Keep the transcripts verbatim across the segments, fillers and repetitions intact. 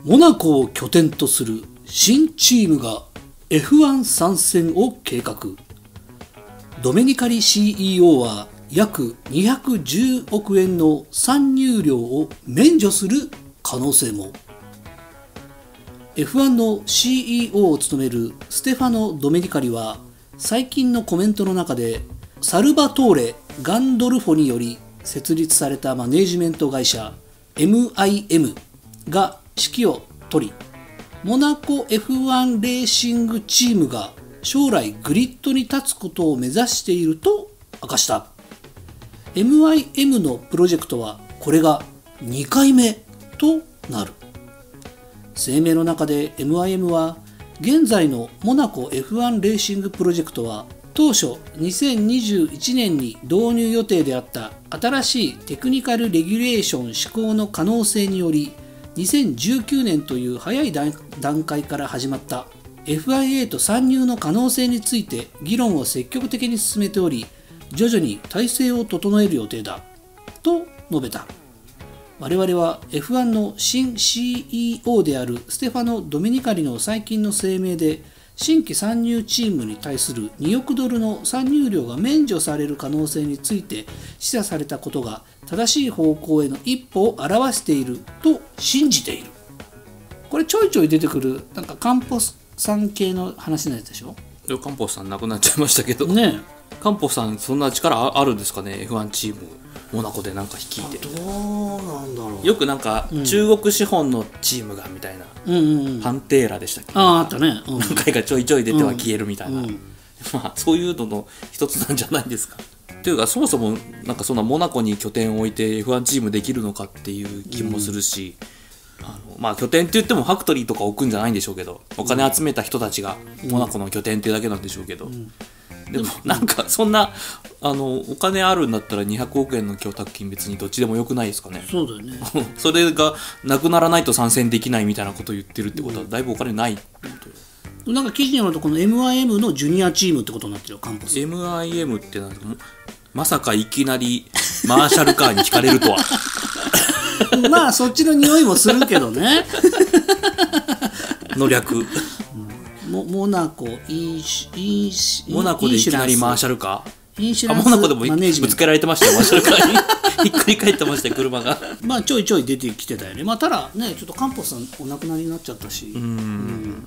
モナコを拠点とする新チームが エフワン 参戦を計画。ドメニカリ シーイーオー は約にひゃくじゅうおくえんの参入料を免除する可能性も。 エフワン の シーイーオー を務めるステファノ・ドメニカリは最近のコメントの中で、サルバトーレ・ガンドルフォにより設立されたマネージメント会社 エムアイエム が指揮を執り、モナコ エフワン レーシングチームが将来グリッドに立つことを目指していると明かした。 エムアイエム のプロジェクトはこれがにかいめとなる。声明の中で エムアイエム は、現在のモナコ エフワン レーシングプロジェクトは当初にせんにじゅういちねんに導入予定であった新しいテクニカルレギュレーション施行の可能性により、にせんじゅうきゅうねんという早い段階から始まった エフアイエー と参入の可能性について議論を積極的に進めており、徐々に体制を整える予定だと述べた。我々は エフワン の新 シーイーオー であるステファノ・ドメニカリの最近の声明で、新規参入チームに対するにおくドルの参入料が免除される可能性について示唆されたことが正しい方向への一歩を表していると信じている。これちょいちょい出てくるなんかカンポスさん系の話のやつでしょ。 カンポスさん亡くなっちゃいましたけどね。 カンポスさんそんな力あるんですかね。 エフワン チームモナコでなんか率いてる。 どうなんだろう。 よくなんか中国資本のチームがみたいな、うんうんうん、パンテーラでしたっけ。 ああ、あったね、うん、 何回かちょいちょい出ては消えるみたいな、 うんうん、 まあそういうのの一つなんじゃないですか。というかそもそもなんかそんなモナコに拠点を置いて エフワン チームできるのかっていう気もするし、うん、あのまあ拠点って言ってもファクトリーとか置くんじゃないんでしょうけど、お金集めた人たちがモナコの拠点っていうだけなんでしょうけど、うん、でもなんかそんなあのお金あるんだったらにひゃくおくえんの供託金別にどっちでもよくないですかね。 そうだよねそれがなくならないと参戦できないみたいなことを言ってるってことはだいぶお金ないってことよ。 なんか記事によるとこの エムアイエム のジュニアチームってことになってるよ、カンポス。 エムアイエム ってなんですか。まさかいきなりマーシャルカーに聞かれるとはまあそっちの匂いもするけどねの略モ, モナコインシインシモナコでいきなりマーシャルカー、 インシュランスあモナコでもぶつけられてましたよマーシャルカーにひっくり返ってましたよ車がまあちょいちょい出てきてたよね。まあただね、ちょっとカンポスさんお亡くなりになっちゃったし、うん、うん、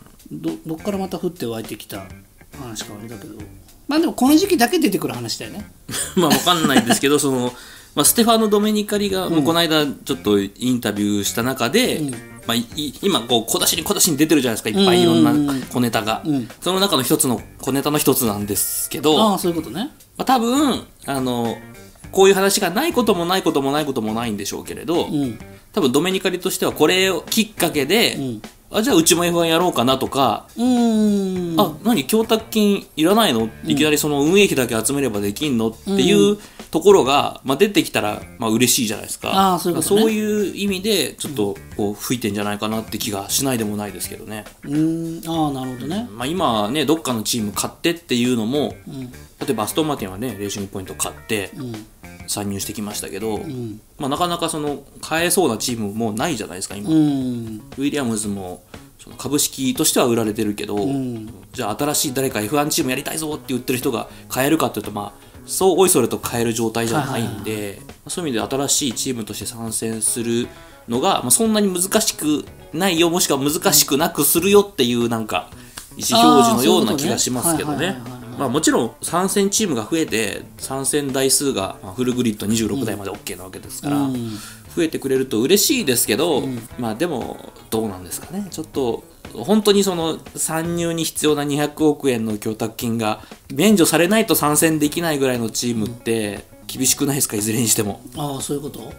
ど, どっからまた降って湧いてきた話かあれだけど、まあでもこの時期だけ出てくる話だよねまあ分かんないんですけどその、まあ、ステファノ・ドメニカリが、うん、もうこの間ちょっとインタビューした中で、うん、まあ、い今こう小出しに小出しに出てるじゃないですか、いっぱいいろんな小ネタが、うん、その中の一つの小ネタの一つなんですけど、 ああそういうことね、 まあ、多分あのこういう話がないこともないこともないこともないんでしょうけれど、うん、多分ドメニカリとしてはこれをきっかけで、うん、あじゃあうちも エフワン やろうかなとか、うーんあ何供託金いらないのっていきなりその運営費だけ集めればできんのっていうところが、まあ、出てきたらまあ嬉しいじゃないですか。 あそういうことね、 そういう意味でちょっとこう吹いてんじゃないかなって気がしないでもないですけどね。 うーんあなるほどね、 まあ、今ねどっかのチーム買ってっていうのも、うん、例えばアストンマーティンはねレーシングポイント買って、うん参入してきましたけど、うんまあ、なかなかその買えそうなチームもないじゃないですか今、うん、ウィリアムズもその株式としては売られてるけど、うん、じゃあ新しい誰か エフワン チームやりたいぞって言ってる人が買えるかっていうと、まあ、そうおいそれと買える状態じゃないんで、はいはいはい、そういう意味で新しいチームとして参戦するのが、まあ、そんなに難しくないよもしくは難しくなくするよっていうなんか意思表示のような気がしますけどね。まあもちろん参戦チームが増えて参戦台数がフルグリッドにじゅうろくだいまで OK なわけですから、うん、増えてくれると嬉しいですけど、うん、まあでもどうなんですかね。ちょっと本当にその参入に必要なにひゃくおくえんの供託金が免除されないと参戦できないぐらいのチームって厳しくないですかいずれにしても。 ああそういうこと、うん、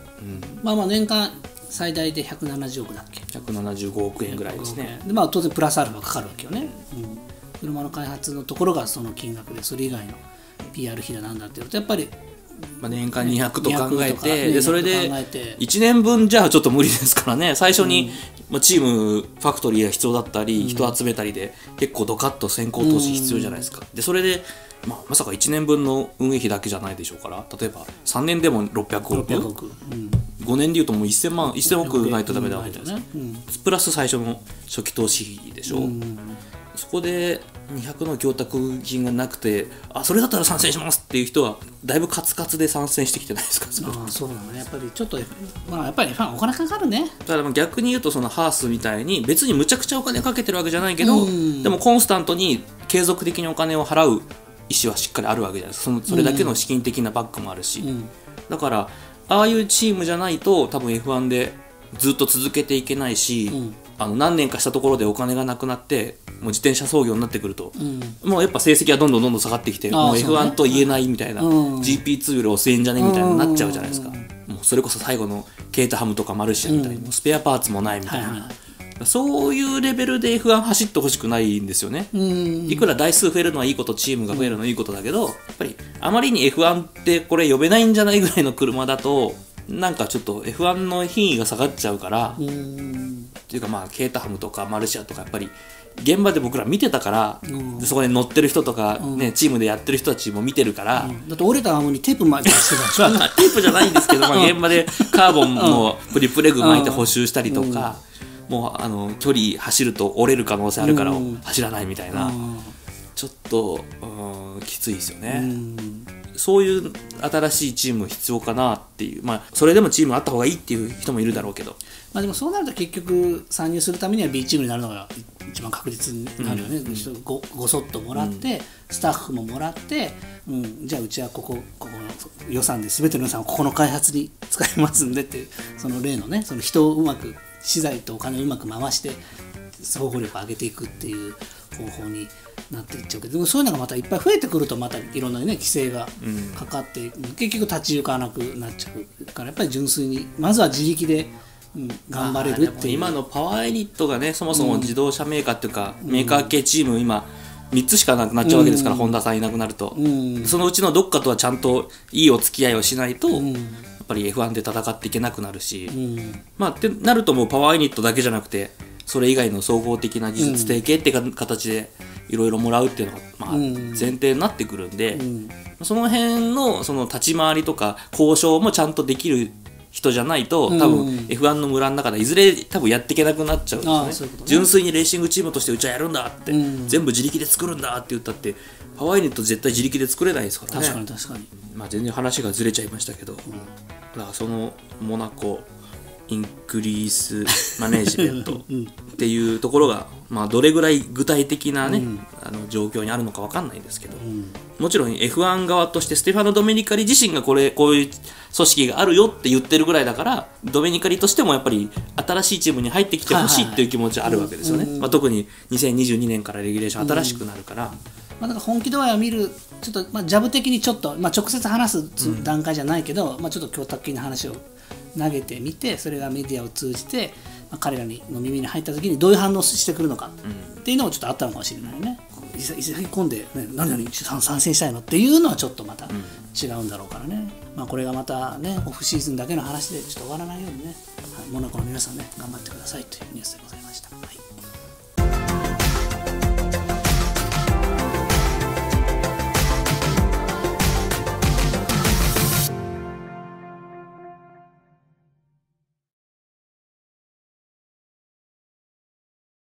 まあまあ年間最大でひゃくななじゅうおくだっけ。 ひゃくななじゅうごおくえんぐらいですね。 でまあ当然プラスアルファかかるわけよね、うん車の開発のところがその金額でそれ以外の ピーアール 費だなんだっていうとやっぱり、 まあ、年間にひゃくと考えてでそれでいちねんぶんじゃちょっと無理ですからね。最初に、うんまあ、チームファクトリーが必要だったり、うん、人集めたりで結構ドカッと先行投資必要じゃないですか、うん、でそれで、まあ、まさかいちねんぶんの運営費だけじゃないでしょうから例えばさんねんでもろっぴゃくおく、ろっぴゃくおく、うん、 ごねんでいうともうせんまんせんおくないとダメなわけじゃないですか、 うん、 プラス最初の初期投資費でしょ、うん、そこでにひゃくの供託金がなくて、あそれだったら参戦しますっていう人はだいぶカツカツで参戦してきてないですか。 ああそうだね、やっぱりちょっと、まあ、やっぱりファンお金かかるね。 だから逆に言うとそのハースみたいに別にむちゃくちゃお金かけてるわけじゃないけど、うん、でもコンスタントに継続的にお金を払う意思はしっかりあるわけじゃないですか。そのそれだけの資金的なバックもあるし、うん、だからああいうチームじゃないと多分 エフワン でずっと続けていけないし、うん、あの何年かしたところでお金がなくなってもう自転車操業になってくると、うん、もうやっぱ成績はどんどんどんどん下がってきて、もう エフワン と言えないみたいな、うん、ジーピーツー より遅いんじゃねみたいになっちゃうじゃないですか、うん、もうそれこそ最後のケータハムとかマルシアみたいに、うん、スペアパーツもないみたいな、はいはい、そういうレベルで エフワン 走ってほしくないんですよね、うん、いくら台数増えるのはいいこと、チームが増えるのはいいことだけど、やっぱりあまりに エフワン ってこれ呼べないんじゃないぐらいの車だとなんかちょっと エフワン の品位が下がっちゃうから、うん、っていうかまあケータハムとかマルシアとかやっぱり現場で僕ら見てたから、うん、でそこで乗ってる人とか、ねうん、チームでやってる人たちも見てるから、うん、 だって折れたアームにテープ巻いてしてたでしょテープじゃないんですけど、まあ、現場でカーボンのプリプレグ巻いて補修したりとか、うん、もうあの距離走ると折れる可能性あるから走らないみたいな、うん、ちょっと、うん、きついですよね、うん、そういう新しいチーム必要かなっていう、まあ、それでもチームあった方がいいっていう人もいるだろうけど、 まあ、でもそうなると結局参入するためには B チームになるのが一番確実になるよね、うん、ご, ごそっともらって、うん、スタッフももらって、うん、じゃあうちはここ、ここの予算で全ての予算をここの開発に使いますんでっていうその例のね、その人をうまく資材とお金をうまく回して総合力を上げていくっていう方法になっていっちゃうけど、でもそういうのがまたいっぱい増えてくるとまたいろんな、ね、規制がかかって、うん、結局立ち行かなくなっちゃうから、やっぱり純粋にまずは自力でうん、頑張れるっていう。 今のパワーユニットがね、そもそも自動車メーカーっていうか、うん、メーカー系チーム今みっつしかなくなっちゃうわけですから、うん、ホンダさんいなくなると、うん、そのうちのどっかとはちゃんといいお付き合いをしないと、うん、やっぱり エフワン で戦っていけなくなるし、うん、まあってなるともうパワーユニットだけじゃなくてそれ以外の総合的な技術提携っていう形でいろいろもらうっていうのが、まあ、前提になってくるんで、うん、その辺のその立ち回りとか交渉もちゃんとできる人じゃないと多分 エフワン の村の中でいずれ多分やっていけなくなっちゃうんですよね。純粋にレーシングチームとしてうちはやるんだって、うん、全部自力で作るんだって言ったってパワーユニット絶対自力で作れないですからね。 確かに確かに、 まあ、全然話がずれちゃいましたけど、うん、だからそのモナコインクリースマネジメントっていうところが、まあ、どれぐらい具体的な、ねうん、あの状況にあるのか分かんないんですけど、うん、もちろん エフワン 側としてステファノ・ドメニカリ自身がこれこういう組織があるよって言ってるぐらいだから、ドメニカリとしてもやっぱり新しいチームに入ってきてほしいっていう気持ちはあるわけですよね。まあ、特ににせんにじゅうにねんからレギュレーション新しくなるから、うんまあ、だから本気度合いを見るちょっと、まあ、ジャブ的にちょっと、まあ、直接話す段階じゃないけど、うんまあ、ちょっと供託金の話を投げてみて、それがメディアを通じて、まあ、彼らにの耳に入った時にどういう反応してくるのかっていうのもちょっとあったのかもしれないね。いさい込んで、ね、何々参戦したいのっていうのはちょっとまた違うんだろうからね、まあ、これがまたねオフシーズンだけの話でちょっと終わらないようにね、はい、モナコの皆さんね頑張ってくださいというニュースでございました。はい